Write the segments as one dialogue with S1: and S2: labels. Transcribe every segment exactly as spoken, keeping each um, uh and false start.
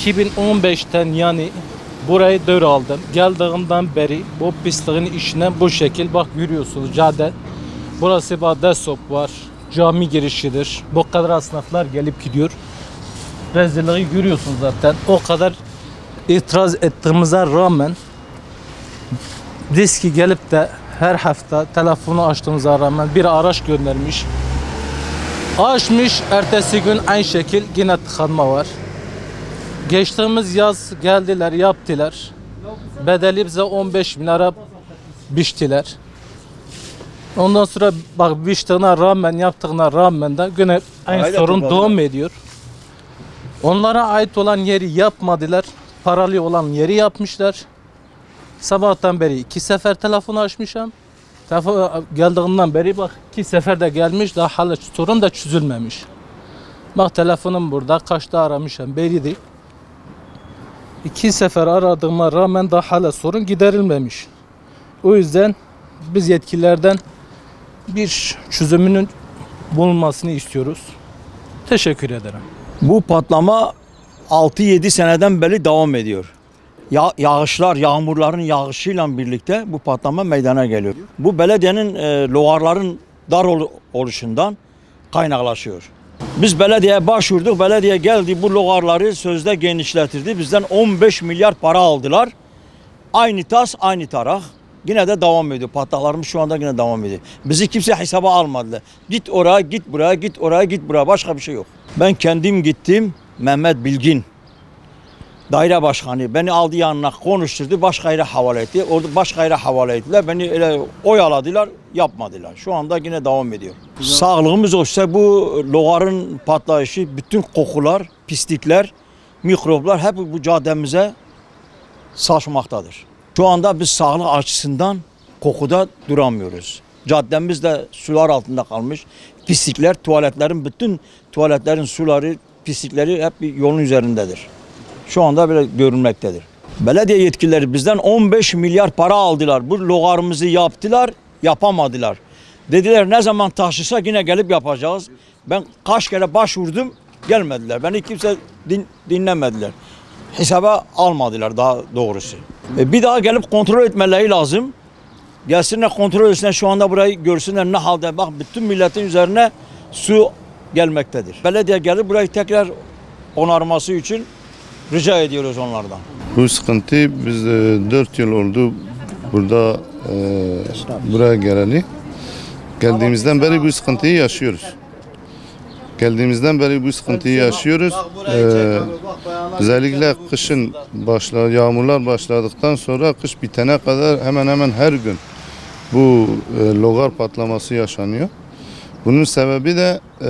S1: iki bin on beşten yani burayı devraldım. Geldiğimden beri bu pisliğin işine bu şekil bak görüyorsunuz cadde. Burası Badesop var. Cami girişidir. Bu kadar esnaflar gelip gidiyor. Rezilliği görüyorsunuz zaten. O kadar itiraz ettiğimize rağmen diski gelip de her hafta telefonu açtığımıza rağmen bir araç göndermiş. Açmış, ertesi gün aynı şekil yine tıkanma var. Geçtiğimiz yaz geldiler, yaptılar. Bedeli bize on beş bin lira biçtiler. Ondan sonra bak biçtiğine rağmen, yaptığına rağmen de yine aynı
S2: Aynen,
S1: sorun
S2: tabii.
S1: devam ediyor. Onlara ait olan yeri yapmadılar. Paralı olan yeri yapmışlar. Sabahtan beri iki sefer telefon açmışım. Telefon geldiğinden beri bak iki sefer de gelmiş, daha hala sorun da çözülmemiş. Bak telefonum burada, kaçta aramışım belli değil. İki sefer aradığıma rağmen daha hala sorun giderilmemiş. O yüzden biz yetkililerden bir çözümünün bulunmasını istiyoruz. Teşekkür ederim.
S2: Bu patlama altı yedi seneden beri devam ediyor. Ya, yağışlar, yağmurların yağışıyla birlikte bu patlama meydana geliyor. Bu belediyenin e, logarların dar ol, oluşundan kaynaklaşıyor. Biz belediyeye başvurduk, belediye geldi bu logarları sözde genişletirdi. Bizden on beş milyar para aldılar. Aynı tas, aynı tarak. Yine de devam ediyor. Patlaklarımız şu anda yine devam ediyor. Bizi kimse hesaba almadılar. Git oraya, git buraya, git oraya, git buraya. Başka bir şey yok. Ben kendim gittim. Mehmet Bilgin, daire başkanı beni aldı yanına konuşturdu. Başka yere havale etti. Orada başka yere havale ettiler. Beni öyle oyaladılar, yapmadılar. Şu anda yine devam ediyor. Güzel. Sağlığımız olsa bu logarın patlayışı, bütün kokular, pislikler, mikroplar hep bu caddemize saçmaktadır. Şu anda biz sağlık açısından kokuda duramıyoruz. Caddemiz de sular altında kalmış. Pislikler, tuvaletlerin bütün tuvaletlerin suları, pislikleri hep bir yolun üzerindedir. Şu anda böyle görünmektedir. Belediye yetkilileri bizden on beş milyar para aldılar. Bu logarımızı yaptılar, yapamadılar. Dediler ne zaman taşırsa yine gelip yapacağız. Ben kaç kere başvurdum, gelmediler. Beni kimse din, dinlemediler. Hesaba almadılar daha doğrusu. E bir daha gelip kontrol etmeleri lazım. Gelsinler kontrol etsinler, şu anda burayı görsünler ne halde. Bak bütün milletin üzerine su gelmektedir. Belediye gelip burayı tekrar onarması için rica ediyoruz onlardan.
S3: Bu sıkıntı biz dört yıl oldu burada e, buraya geleli. Geldiğimizden beri bu sıkıntıyı yaşıyoruz. Geldiğimizden beri bu sıkıntıyı yaşıyoruz. Ee, özellikle kışın başla, yağmurlar başladıktan sonra kış bitene kadar hemen hemen her gün bu e, logar patlaması yaşanıyor. Bunun sebebi de e,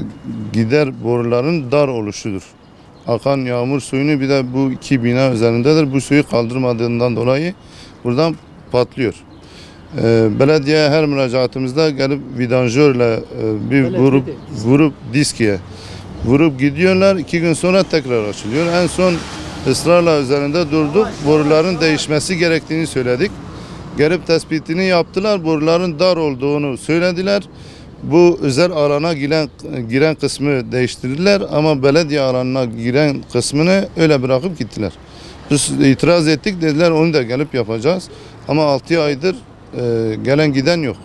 S3: gider boruların dar oluşudur. Akan yağmur suyunu bir de bu iki bina üzerindedir. Bu suyu kaldırmadığından dolayı buradan patlıyor. Ee, belediye her müracaatımızda gelip vidanjörle e, bir vurup vurup diskiye vurup gidiyorlar. İki gün sonra tekrar açılıyor. En son ısrarla üzerinde durduk. Boruların değişmesi gerektiğini söyledik. Gelip tespitini yaptılar. Boruların dar olduğunu söylediler. Bu özel alana giren giren kısmı değiştirdiler ama belediye alanına giren kısmını öyle bırakıp gittiler. Biz itiraz ettik, dediler onu da gelip yapacağız. Ama altı aydır e, gelen giden yok.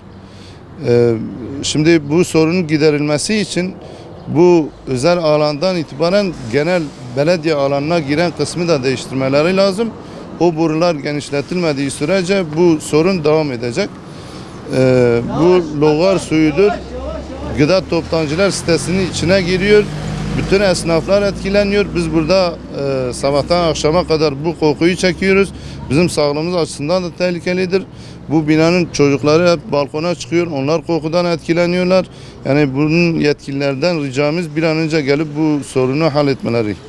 S3: E, şimdi bu sorunun giderilmesi için bu özel alandan itibaren genel belediye alanına giren kısmı da değiştirmeleri lazım. O borular genişletilmediği sürece bu sorun devam edecek. Ee, bu logar suyudur. Gıda toptancılar sitesinin içine giriyor. Bütün esnaflar etkileniyor. Biz burada e, sabahtan akşama kadar bu kokuyu çekiyoruz. Bizim sağlığımız açısından da tehlikelidir. Bu binanın çocukları hep balkona çıkıyor. Onlar kokudan etkileniyorlar. Yani bunun yetkililerden ricamız bir an önce gelip bu sorunu halletmeleri.